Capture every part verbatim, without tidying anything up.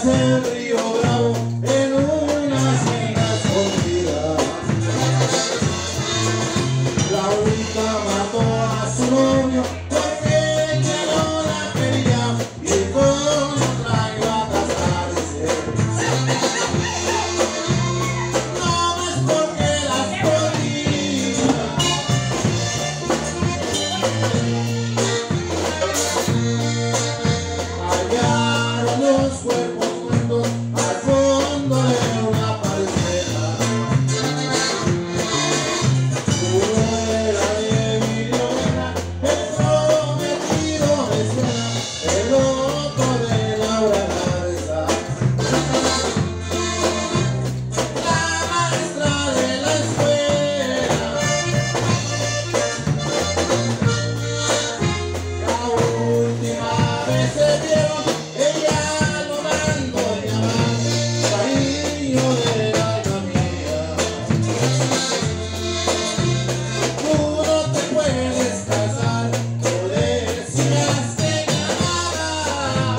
el río Bravo en una cena escondida. La única mató a su novio porque ya no la quería y con otra iba a casarse. No es porque las podía. Hallaron los cuerpos muertos al fondo de una parcela. Uno era de Viriona, el prometido de Siena, el otro de Laura Garza, la maestra de la escuela. La última vez se vieron, ella lo mandó llamar, cariño del alma mía. Tú no te puedes casar, tú decías que me amaba.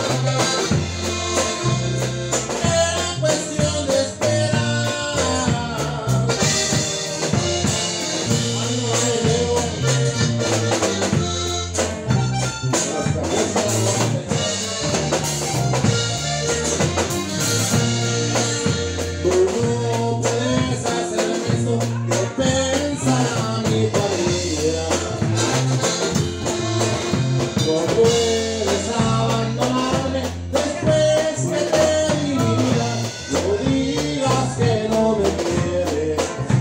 Era cuestión de esperar. Ay, no me veo. Hasta tú no puedes hacerme eso que pensará mi familia. No puedes abandonarme después que te di mi vida. No digas que no me quieres,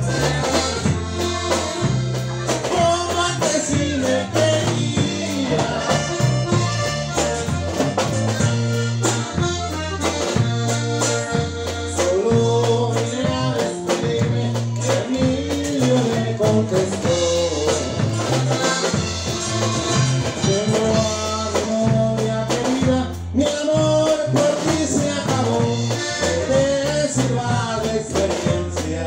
como antes sí me querías. Solo vine a despedirme, Emilio le contestó. Tengo a mi novia querida, mi amor por ti se acabó, que te sirva de experiencia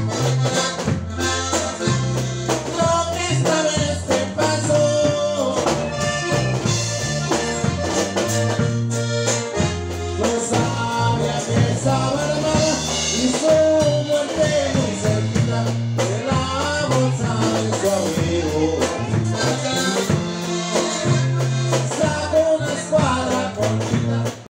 lo que esta vez te pasó. No sabía que estaba